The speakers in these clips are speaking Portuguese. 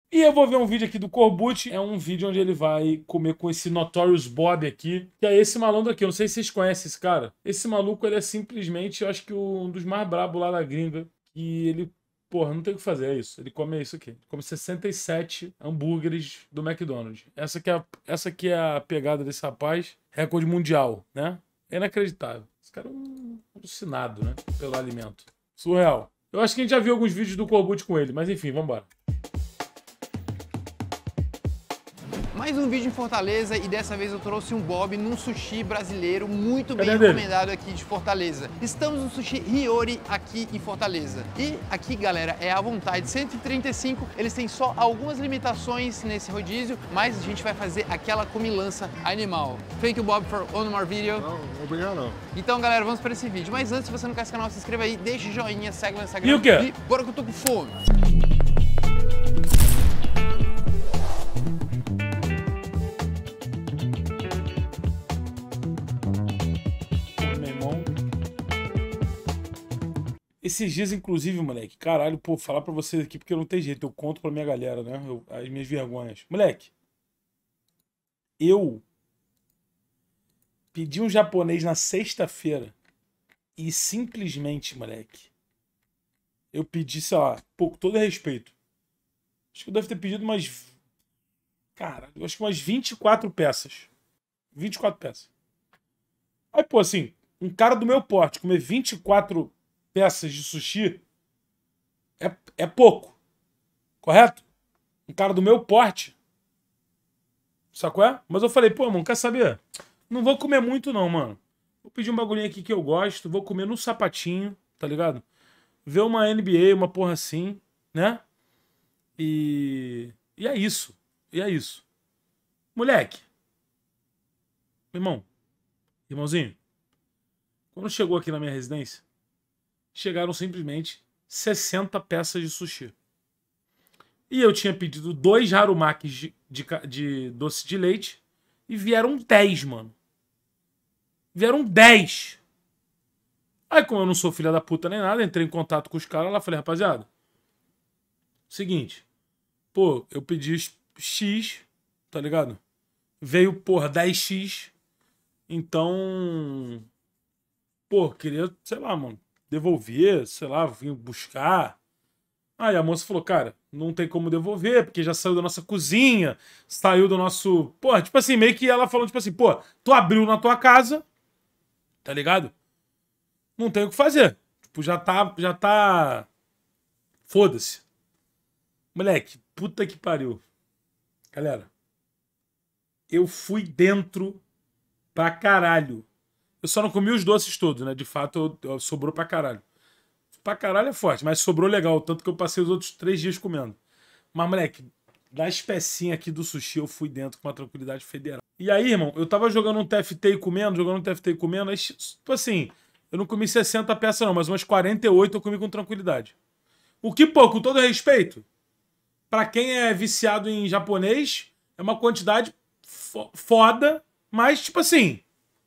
E eu vou ver um vídeo aqui do Corbucci. É um vídeo onde ele vai comer com esse Notorious Bob aqui. Que é esse malandro aqui. Eu não sei se vocês conhecem esse cara. Esse maluco, ele é simplesmente, eu acho que um dos mais brabos lá da gringa. E ele, porra, não tem o que fazer, é isso. Ele come isso aqui. Ele come 67 hambúrgueres do McDonald's. Essa aqui é a pegada desse rapaz. Recorde mundial, né? É inacreditável. Esse cara é um alucinado, né? Pelo alimento. Surreal. Eu acho que a gente já viu alguns vídeos do Corbucci com ele. Mas enfim, vambora. Mais um vídeo em Fortaleza e dessa vez eu trouxe um Bob num sushi brasileiro muito bem Cadê dele? recomendado aqui de Fortaleza. Estamos no Sushi Hiyori aqui em Fortaleza. E aqui, galera, é à vontade, 135. Eles têm só algumas limitações nesse rodízio, mas a gente vai fazer aquela comilança animal. Thank you, Bob, for on our video. Não, obrigado não. Então, galera, vamos para esse vídeo. Mas antes, se você não conhece o canal, se inscreva aí, deixa o joinha, segue no Instagram. E o quê? E bora que eu tô com fome. Meu irmão. Esses dias, inclusive, moleque, caralho, pô, falar pra vocês aqui porque não tem jeito, eu conto pra minha galera, né? As minhas vergonhas. Moleque, eu pedi um japonês na sexta-feira e simplesmente, moleque, eu pedi, sei lá, pô, com todo respeito. Acho que eu devo ter pedido umas. Cara, eu acho que umas 24 peças. 24 peças. Aí, pô, assim, um cara do meu porte comer 24 peças de sushi é pouco. Correto? Um cara do meu porte. Sacou? É? Mas eu falei, pô, mano, quer saber? Não vou comer muito, não, mano. Vou pedir um bagulhinho aqui que eu gosto. Vou comer no sapatinho, tá ligado? Ver uma NBA, uma porra assim, né? E é isso. E é isso. Moleque. Irmãozinho. Quando chegou aqui na minha residência, chegaram simplesmente 60 peças de sushi. E eu tinha pedido 2 harumakis de doce de leite e vieram 10, mano. Vieram 10. Aí, como eu não sou filha da puta nem nada, entrei em contato com os caras lá, falei, rapaziada, seguinte, pô, eu pedi X, tá ligado? Veio, porra, 10x, então, pô, queria, sei lá, mano, devolver, sei lá, vim buscar. Aí a moça falou, cara, não tem como devolver, porque já saiu da nossa cozinha, saiu do nosso. Pô, tipo assim, meio que ela falou, tipo assim, pô, tu abriu na tua casa, tá ligado? Não tem o que fazer. Tipo, já tá. Foda-se. Moleque, puta que pariu. Galera, eu fui dentro pra caralho. Eu só não comi os doces todos, né? De fato, sobrou pra caralho. Pra caralho é forte, mas sobrou legal. Tanto que eu passei os outros 3 dias comendo. Mas, moleque, das pecinhas aqui do sushi eu fui dentro com uma tranquilidade federal. E aí, irmão, eu tava jogando um TFT e comendo, aí, tipo assim, eu não comi 60 peças não, mas umas 48 eu comi com tranquilidade. O que, pô, com todo respeito, pra quem é viciado em japonês, é uma quantidade foda, mas, tipo assim,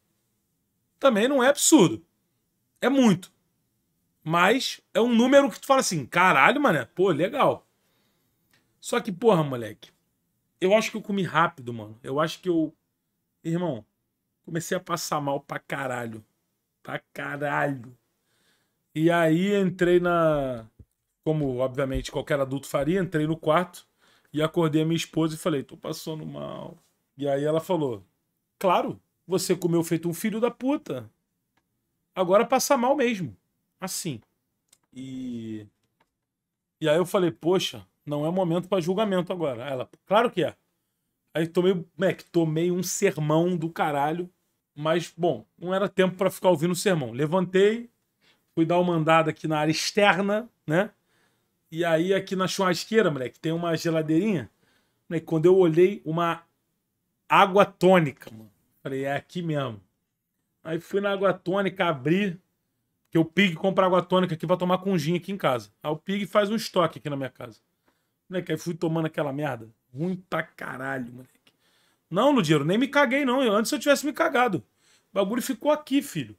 também não é absurdo. É muito. Mas é um número que tu fala assim, caralho, mané, pô, legal. Só que, porra, moleque, eu acho que eu comi rápido, mano. Eu acho que eu. Irmão, comecei a passar mal pra caralho. Pra caralho. E aí entrei na. Como, obviamente, qualquer adulto faria, entrei no quarto e acordei a minha esposa e falei, tô passando mal. E aí ela falou, claro, você comeu feito um filho da puta. Agora passa mal mesmo. Assim. E. E aí eu falei, poxa, não é momento pra julgamento agora. Aí ela, claro que é. Aí tomei um sermão do caralho. Mas, bom, não era tempo pra ficar ouvindo o sermão. Levantei, fui dar uma andada aqui na área externa, né? E aí aqui na churrasqueira, moleque, tem uma geladeirinha. Moleque, quando eu olhei, uma água tônica, mano. Falei, é aqui mesmo. Aí fui na água tônica, abri, que o Pig compra água tônica aqui pra tomar com gin aqui em casa. Aí o Pig faz um estoque aqui na minha casa. Moleque, aí fui tomando aquela merda. Ruim pra caralho, moleque. Não, Ludiero, nem me caguei, não. Antes eu tivesse me cagado. O bagulho ficou aqui, filho.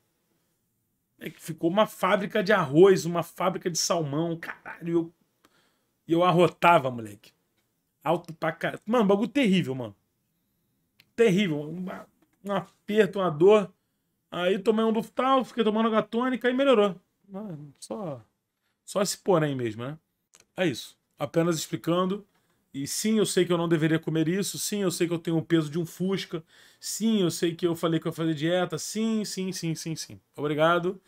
É que ficou uma fábrica de arroz, uma fábrica de salmão, caralho. E eu arrotava, moleque. Alto pra caralho. Mano, bagulho terrível, mano. Terrível. Um aperto, uma dor. Aí tomei um Luftal, fiquei tomando gatônica e melhorou. Só esse porém mesmo, né? É isso. Apenas explicando. E sim, eu sei que eu não deveria comer isso. Sim, eu sei que eu tenho o peso de um Fusca. Sim, eu sei que eu falei que eu ia fazer dieta. Sim. Obrigado.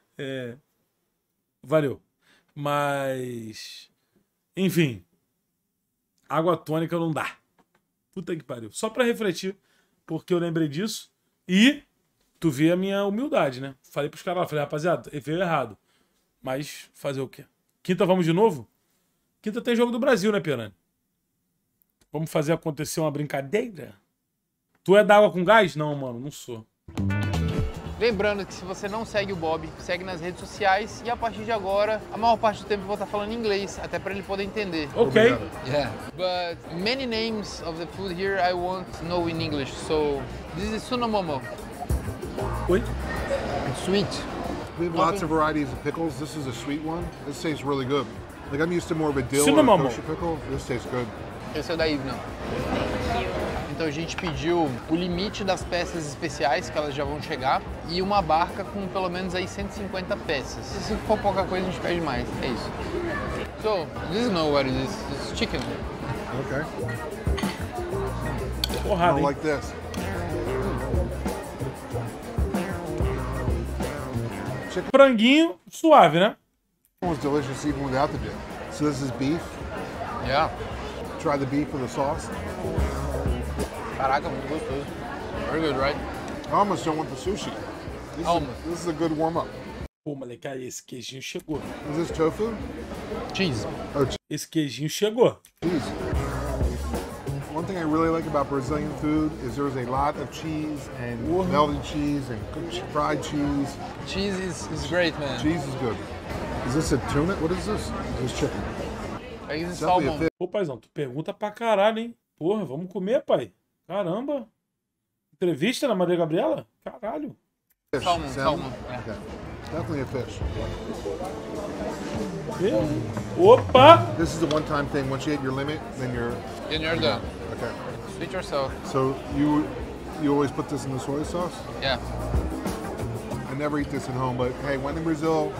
Valeu. Mas... Enfim. Água tônica não dá. Puta que pariu. Só pra refletir, porque eu lembrei disso. E tu vê a minha humildade, né? Falei pros caras lá, falei, rapaziada, veio errado. Mas fazer o quê? Quinta vamos de novo? Quinta tem jogo do Brasil, né, Pirani? Vamos fazer acontecer uma brincadeira? Tu é da água com gás? Não, mano, não sou. Lembrando que se você não segue o Bob, segue nas redes sociais e a partir de agora, a maior parte do tempo eu vou estar falando inglês, até para ele poder entender. Ok. Yeah. But many names of the food here I won't know in English. So this is Sunamomo. Oi? It's sweet. We have lots of varieties of pickles. This is a sweet one. This tastes really good. Like I'm used to more of a dill or Sunamomo. kosher pickle. This tastes good. Esse é o da Ivna. Então a gente pediu o limite das peças especiais, que elas já vão chegar, e uma barca com pelo menos aí 150 peças. Se for pouca coisa, a gente pede mais. É isso. So, this is know what it is. It's chicken. Okay. I Porrada, don't hein? like this. Franguinho suave, né? It was delicious even without the dip. So this is beef. Yeah. Try the beef with the sauce. Caraca, muito gostoso. Very good, right? I almost don't want the sushi. This is a good warm-up. Pô, moleque, aí esse queijinho chegou. Is this tofu? Cheese. Oh, Esse queijinho chegou. cheese. One thing I really like about Brazilian food is there's a lot of cheese and melted cheese and fried cheese. Cheese is great, man. Cheese is good. Is this a tuna? What is this? This is chicken. This is Definitely a salmon. fish. Pô, paizão, tu pergunta pra caralho, hein? Porra, vamos comer, pai. Caramba. Entrevista na Maria Gabriela? Caralho. Fish. Salmon. Yeah. Okay. Definitely a fish. Opa! This is the one-time thing. Once you hit your limit, then you're Then you're done. okay. Treat yourself. So you always put this in the soy sauce? Yeah. I never eat this at home, but hey, when in Brazil,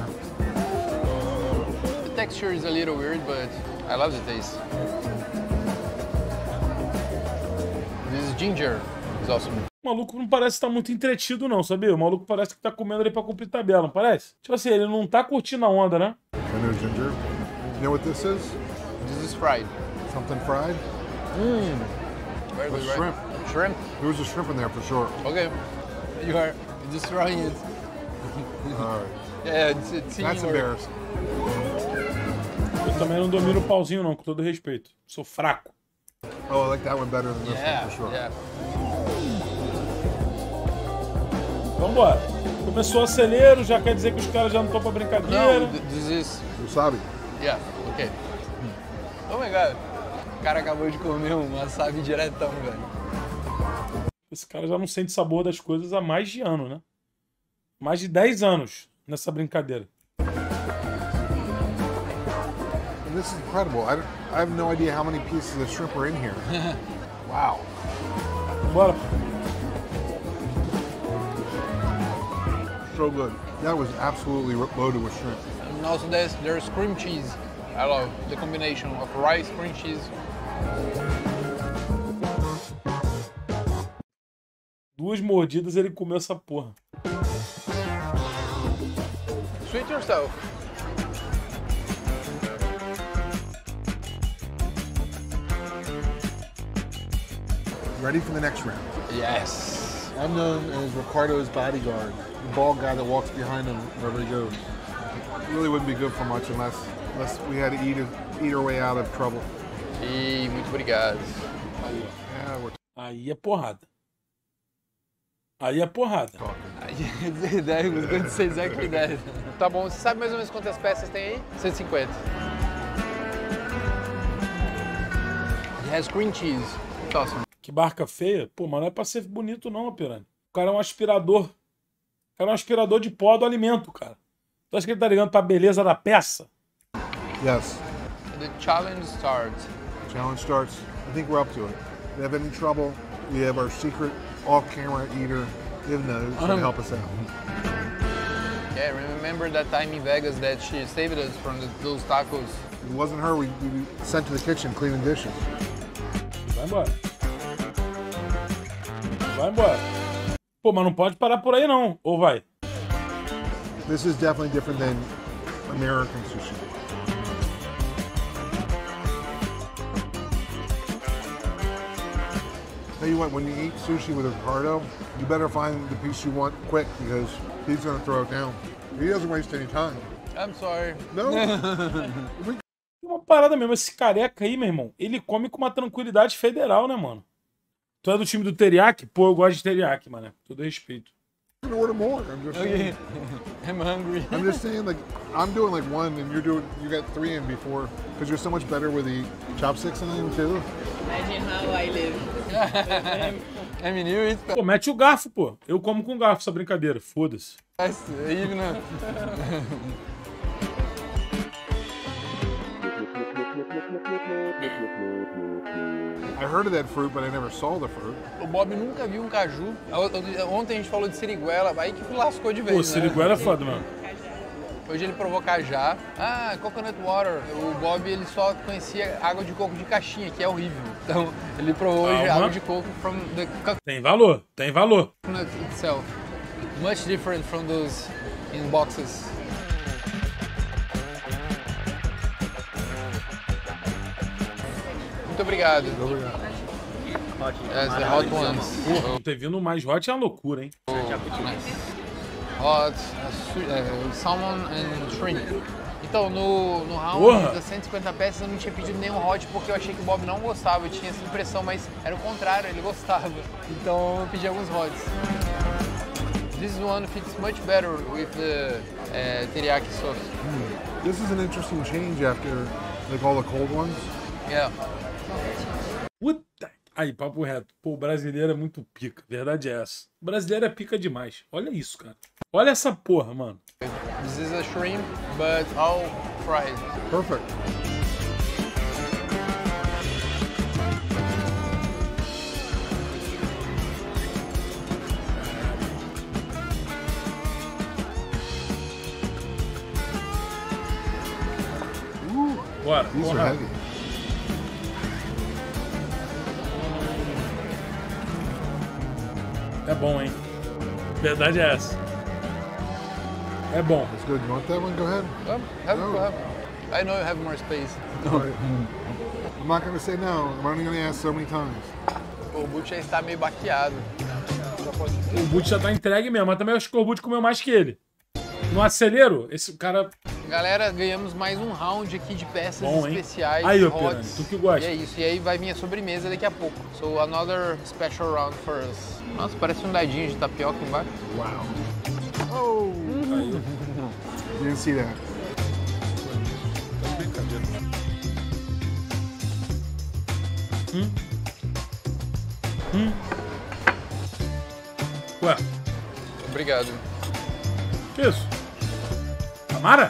The texture is a little weird, but I love the taste. This is ginger. It's awesome. O maluco não parece estar muito entretido, não, sabia? O maluco parece que tá comendo ali pra cumprir tabela, não parece? Tipo assim, ele não tá curtindo a onda, né? I know ginger. You know what this is? This is fried. Something fried? Very good, With right? shrimp. Shrimp? There was a shrimp in there for sure. Okay. You are destroying it. All right. Yeah, it's in That's your... embarrassing. Eu também não domino o pauzinho, não, com todo respeito. Sou fraco. Oh, I like that one better than this Yeah, one for sure. yeah. Vambora. Começou o acelero, já quer dizer que os caras já não estão pra brincadeira. No, this is... Wasabi. Yeah, okay. Oh my god. O cara acabou de comer um wasabi diretão, velho. Esse cara já não sente sabor das coisas há mais de ano, né? Mais de 10 anos nessa brincadeira. And this is incredible. I have no idea how many pieces of shrimp are in here. Wow. Bora. So good. That was absolutely loaded with shrimp. And also there's cream cheese. I love the combination of rice, cream cheese. Duas mordidas ele comeu essa porra. Treat yourself. Ready for the next round. Yes. I'm known as Ricardo's bodyguard, the bald guy that walks behind him wherever he goes. It really wouldn't be good for much unless we had to eat our way out of trouble. E muito obrigado. Yeah, we're Aí é porrada. Aí é porrada. talking. That was going to say exactly that. Tá bom, você sabe mais ou menos quantas peças tem aí? 150. It has cream cheese. It's awesome. Que barca feia. Pô, mas não é pra ser bonito não, Piranha. O cara é um aspirador. O cara é um aspirador de pó do alimento, cara. Tu acha que ele tá ligando pra beleza da peça? Yes. The challenge starts. Challenge starts. I think we're up to it. If you have any trouble, we have our secret off-camera eater, Ivna, to help us out. Yeah, remember that time in Vegas that she saved us from those tacos? If it wasn't her, we'd be sent to the kitchen cleaning dishes. Vai embora. Vai embora. Pô, mas não pode parar por aí não, ou vai? This is definitely different than American sushi. Tell you what, when you eat sushi with Ricardo, you better find the piece you want quick because he's gonna throw it down. He doesn't waste any time. I'm sorry. No. Tem uma parada mesmo, esse careca aí, meu irmão, ele come com uma tranquilidade federal, né, mano? Tu é do time do teriyaki? Pô, eu gosto de teriyaki, mano. Todo respeito. I'm gonna order more. I'm just saying. I'm hungry. I'm just saying, like, I'm doing like one, and you got 3 in before, because you're so much better with the chopsticks in them too. Imagine how I live. I mean, you eat Pô, mete o garfo, pô. Eu como com garfo, essa brincadeira. Foda-se. fast, even. I heard of that fruit, but I never saw the fruit. O Bob nunca viu um caju. Ontem a gente falou de siriguela, aí que lascou de vez, Pô, siriguela é foda, mano. Hoje ele provou cajá. Ah, coconut water. O Bob, ele só conhecia água de coco de caixinha, que é horrível. Então, ele provou hoje Calma. água de coco from the Tem valor, tem valor. coconut itself. Much different from those in boxes. Muito obrigado. Yes, the hot ones. Não ter vindo mais hot é uma loucura, hein? Hot, salmon and shrimp. Então, no round Porra! das 150 peças eu não tinha pedido nenhum hot porque eu achei que o Bob não gostava, eu tinha essa impressão, mas era o contrário, ele gostava. Então eu pedi alguns hots. This one fits much better with the teriyaki sauce. This is an interesting change after like all the cold ones. Yeah. Puta. Aí, papo reto. Pô, o brasileiro é muito pica. Verdade é essa. O brasileiro é pica demais. Olha isso, cara. Olha essa porra, mano. This is a shrimp, but all fried. Perfect. Bora. These Porra. are heavy. É bom, hein? Verdade é essa. É bom. That's good. You want that one? Go ahead. Go ahead. I know you have more space. All right. I'm not going to say no. I'm only going to ask so many times. O Boot já está meio baqueado. O Boot já tá entregue mesmo, mas também acho que o Boot comeu mais que ele. No acelero, esse cara... Galera, ganhamos mais um round aqui de peças Bom, hein? especiais. Aí, ô, hots. Pirani, tu que gosta. E é isso. E aí vai vir a sobremesa daqui a pouco. So, another special round for us. Nossa, parece um dadinho de tapioca embaixo. Wow. Oh. Didn't see that. Tá brincadeira. Ué, Obrigado. que isso? Amara?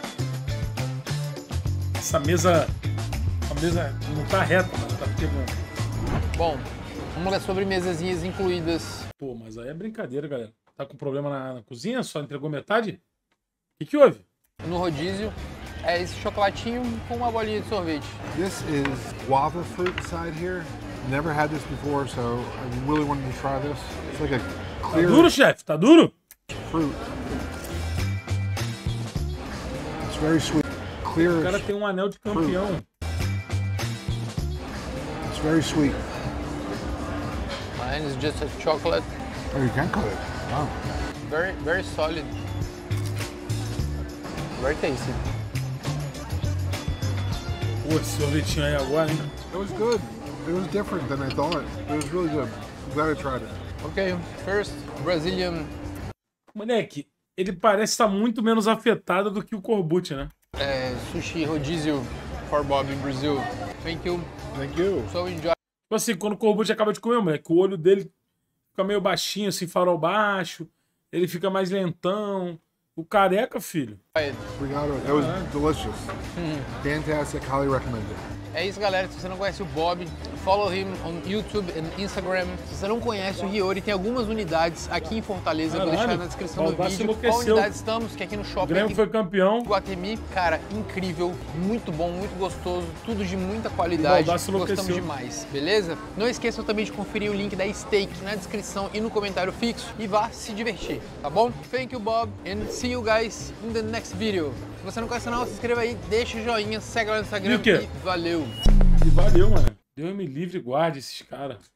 Essa mesa... A mesa não tá reta, mas tá pegando. Bom, uma das sobremesazinhas incluídas. Pô, mas aí é brincadeira, galera. Tá com problema na cozinha? Só entregou metade? O que houve? No rodízio é esse chocolatinho com uma bolinha de sorvete. This is guava fruit inside here. Never had this before, so I really wanted to try this. It's like a Tá clear duro, chefe? Tá duro? fruit. It's very sweet. Clear. O cara tem um anel de campeão. It's very sweet. Mine is just a chocolate. Oh, you can cut it. Wow. Very, very solid. Very tasty. Pô, esse sorvetinho aí agora, hein? It was good. It was different than I thought. It was really good. I'm glad I tried it. Ok, first, Brazilian Moleque, ele parece estar muito menos afetado do que o Corbucci, né? sushi rodízio for Bob in Brazil. Thank you. Thank you. So enjoy. Tipo assim, quando o Corbucci acaba de comer, moleque, o olho dele fica meio baixinho, assim, farol baixo. Ele fica mais lentão. O careca, filho. Obrigado. It was delicious. Fantastic. Highly recommended. É isso, galera. Se você não conhece o Bob, follow him on YouTube e Instagram. Se você não conhece o Hiyori, tem algumas unidades aqui em Fortaleza. Eu vou deixar na descrição do vídeo qual unidade estamos, que é aqui no shopping. O Grêmio foi campeão. Guatemi, cara, incrível, muito bom, muito gostoso, tudo de muita qualidade. Gostamos demais, beleza? Não esqueçam também de conferir o link da Steak na descrição e no comentário fixo e vá se divertir, tá bom? Thank you, Bob, and see you guys in the next video. Se você não conhece o canal, se inscreva aí, deixa o joinha, segue lá no Instagram e valeu! E valeu, mano. Deus me livre e guarde esses caras.